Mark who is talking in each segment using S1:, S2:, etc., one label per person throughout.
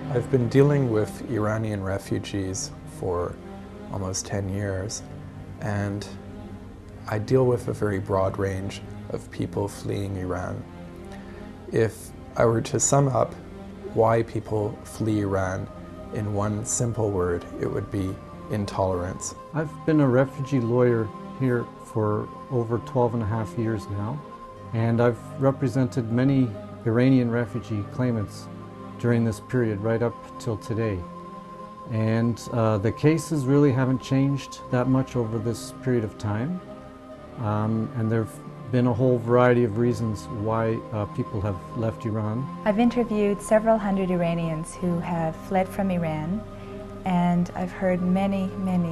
S1: I've been dealing with Iranian refugees for almost 10 years, and I deal with a very broad range of people fleeing Iran. If I were to sum up why people flee Iran in one simple word, it would be intolerance.
S2: I've been a refugee lawyer here for over 12 and a half years now, and I've represented many Iranian refugee claimants during this period right up till today. And the cases really haven't changed that much over this period of time. And there have been a whole variety of reasons why people have left Iran.
S3: I've interviewed several hundred Iranians who have fled from Iran, and I've heard many,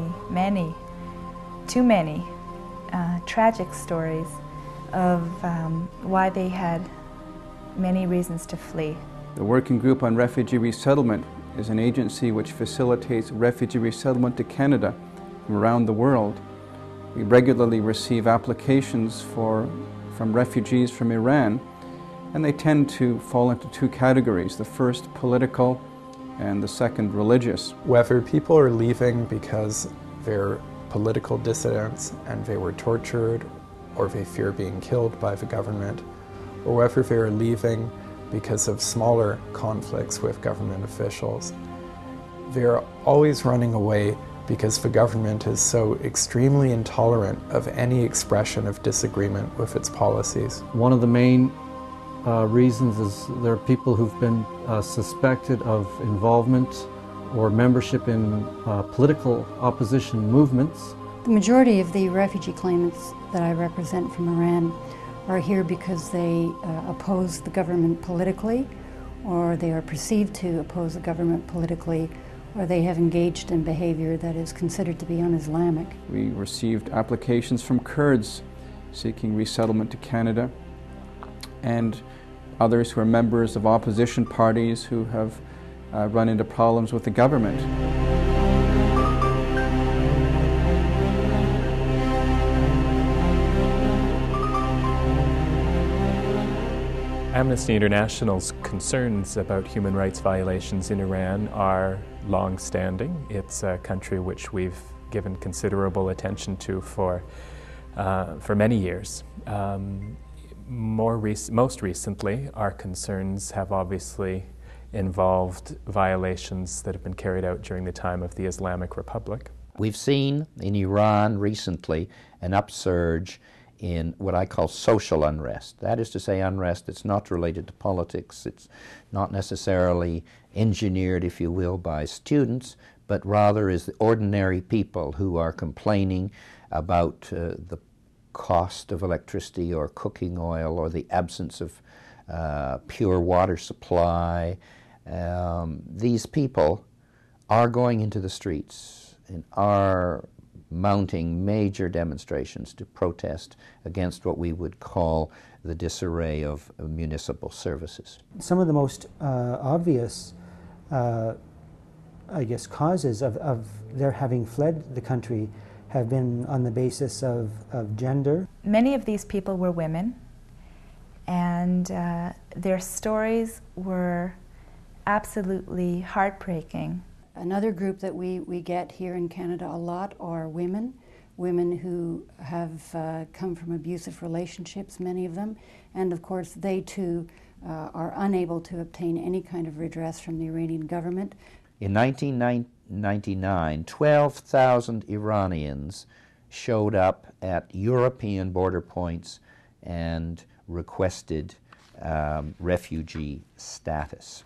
S3: too many tragic stories of why they had many reasons to flee.
S4: The Working Group on Refugee Resettlement is an agency which facilitates refugee resettlement to Canada from around the world. We regularly receive applications from refugees from Iran, and they tend to fall into two categories: the first, political, and the second, religious.
S1: Whether people are leaving because they're political dissidents and they were tortured, or they fear being killed by the government, or whether they are leaving because of smaller conflicts with government officials, they're always running away because the government is so extremely intolerant of any expression of disagreement with its policies.
S2: One of the main reasons is there are people who've been suspected of involvement or membership in political opposition movements.
S5: The majority of the refugee claimants that I represent from Iran are here because they oppose the government politically, or they are perceived to oppose the government politically, or they have engaged in behavior that is considered to be un-Islamic.
S4: We received applications from Kurds seeking resettlement to Canada, and others who are members of opposition parties who have run into problems with the government.
S6: Amnesty International's concerns about human rights violations in Iran are long-standing. It's a country which we've given considerable attention to for many years. Most recently, our concerns have obviously involved violations that have been carried out during the time of the Islamic Republic.
S7: We've seen in Iran recently an upsurge in what I call social unrest. That is to say, unrest that's not related to politics. It's not necessarily engineered, if you will, by students, but rather is the ordinary people who are complaining about the cost of electricity or cooking oil or the absence of pure water supply. These people are going into the streets and are mounting major demonstrations to protest against what we would call the disarray of municipal services.
S8: Some of the most obvious, causes of their having fled the country have been on the basis of gender.
S3: Many of these people were women, and their stories were absolutely heartbreaking.
S5: Another group that we get here in Canada a lot are women who have come from abusive relationships, many of them, and of course they too are unable to obtain any kind of redress from the Iranian government.
S7: In 1999, 12,000 Iranians showed up at European border points and requested refugee status.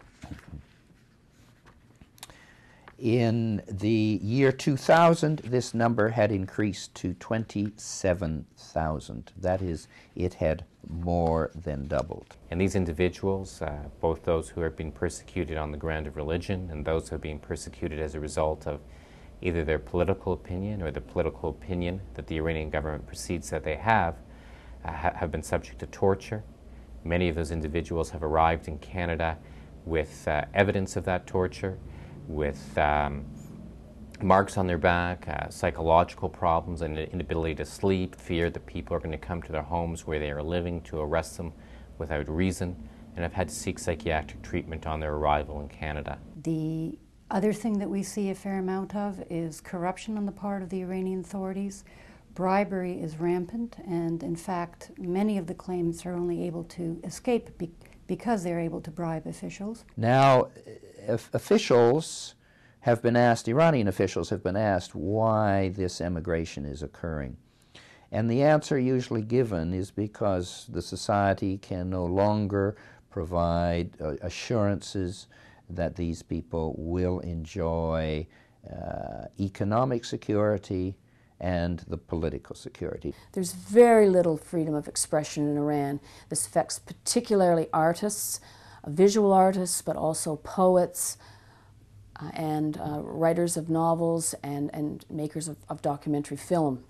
S7: In the year 2000, this number had increased to 27,000. That is, it had more than doubled.
S9: And these individuals, both those who are being persecuted on the ground of religion and those who are being persecuted as a result of either their political opinion or the political opinion that the Iranian government perceives that they have been subject to torture. Many of those individuals have arrived in Canada with evidence of that torture, with marks on their back, psychological problems, and an inability to sleep, fear that people are going to come to their homes where they are living to arrest them without reason, and have had to seek psychiatric treatment on their arrival in Canada.
S5: The other thing that we see a fair amount of is corruption on the part of the Iranian authorities. Bribery is rampant, and in fact, many of the claimants are only able to escape because they're able to bribe officials.
S7: Now, officials have been asked, Iranian officials have been asked why this emigration is occurring. And the answer usually given is because the society can no longer provide assurances that these people will enjoy economic security and the political security.
S10: There's very little freedom of expression in Iran. This affects particularly artists, visual artists, but also poets and writers of novels and makers of documentary film.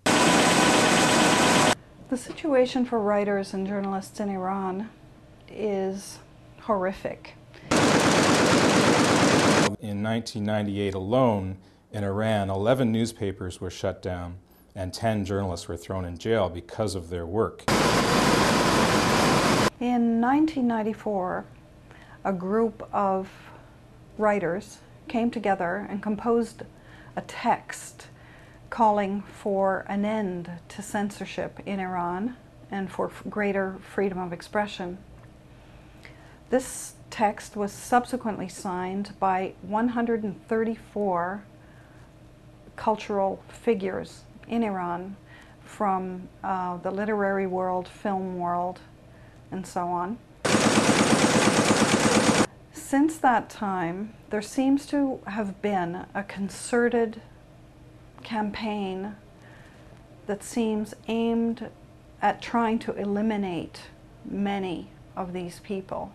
S11: The situation for writers and journalists in Iran is horrific.
S12: In 1998 alone, in Iran, 11 newspapers were shut down and 10 journalists were thrown in jail because of their work.
S11: In 1994, a group of writers came together and composed a text calling for an end to censorship in Iran and for greater freedom of expression. This text was subsequently signed by 134 cultural figures in Iran from the literary world, film world, and so on. Since that time, there seems to have been a concerted campaign that seems aimed at trying to eliminate many of these people.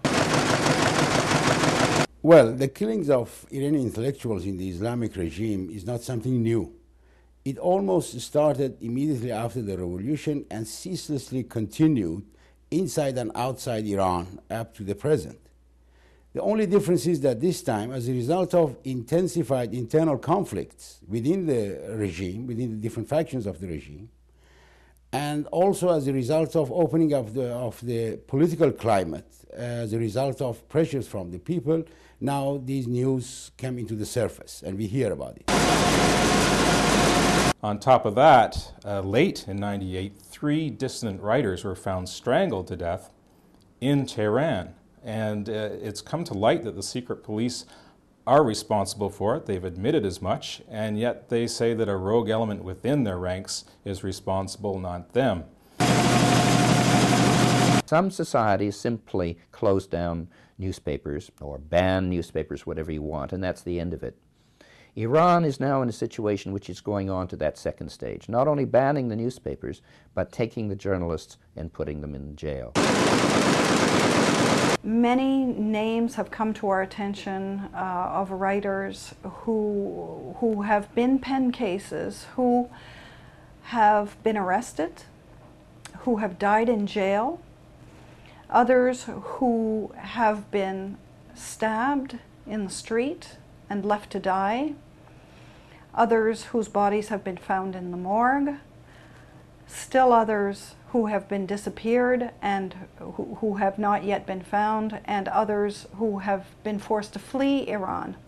S13: Well, the killings of Iranian intellectuals in the Islamic regime is not something new. It almost started immediately after the revolution and ceaselessly continued inside and outside Iran up to the present. The only difference is that this time, as a result of intensified internal conflicts within the regime, within the different factions of the regime, and also as a result of opening up of the political climate, as a result of pressures from the people, now these news come into the surface and we hear about it.
S12: On top of that, late in '98, 3 dissident writers were found strangled to death in Tehran. And it's come to light that the secret police are responsible for it. They've admitted as much, and yet they say that a rogue element within their ranks is responsible, not them.
S7: Some societies simply close down newspapers or ban newspapers, whatever you want, and that's the end of it. Iran is now in a situation which is going on to that second stage, not only banning the newspapers, but taking the journalists and putting them in jail.
S11: Many names have come to our attention of writers who have been pen cases, who have been arrested, who have died in jail, others who have been stabbed in the street and left to die, others whose bodies have been found in the morgue, still others who have been disappeared and who have not yet been found, and others who have been forced to flee Iran.